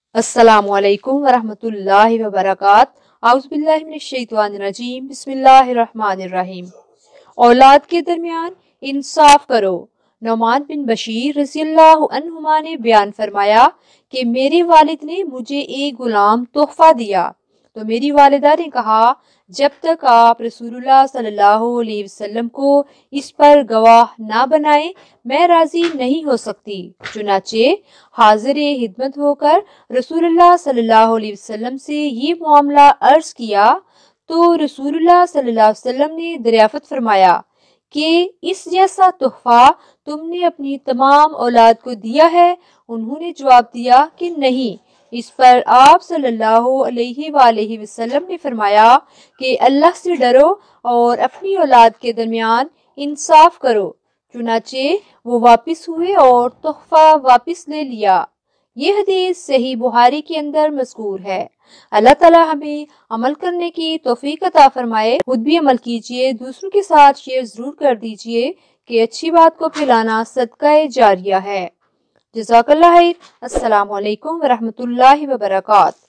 अस्सलामु अलैकुम वरहमतुल्लाहि वबरकातुहू औज़ु बिल्लाहि मिनश शैतानिर रजीम बिस्मिल्लाहिर रहमानिर रहीम। औलाद के दरमियान इंसाफ करो। नौमान बिन बशीर रज़ियल्लाहु अन्हुमा ने बयान फरमाया कि मेरे वालिद ने मुझे एक गुलाम तोहफा दिया तो मेरी वालिदा ने कहा, जब तक आप रसूलुल्लाह सल्लल्लाहु अलैहि वसल्लम को इस पर गवाह ना बनाए मैं राजी नहीं हो सकती। चुनाचे हाजिर हिदमत होकर रसूलुल्लाह सल्लल्लाहु अलैहि वसल्लम से ये मामला अर्ज किया तो रसूलुल्लाह सल्लल्लाहु अलैहि वसल्लम ने दरियाफत फरमाया कि इस जैसा तोहफा तुमने अपनी तमाम औलाद को दिया है। उन्होंने जवाब दिया कि नहीं। इस पर आप सल्लल्लाहु अलैहि वसल्लम ने फरमाया कि अल्लाह से डरो और अपनी औलाद के दरमियान इंसाफ करो। चुनाचे वो वापिस हुए और तोहफा वापिस ले लिया। ये हदीस सही बुखारी के अंदर मज़कूर है। अल्लाह ताला हमें अमल करने की तौफीक अता फरमाए। खुद भी अमल कीजिए, दूसरों के साथ शेयर जरूर कर दीजिए कि अच्छी बात को फैलाना सदका जारिया है। जज़ाकल्लाह खैर। अस्सलामु अलैकुम वरहमतुल्लाहि वबरकातुहू।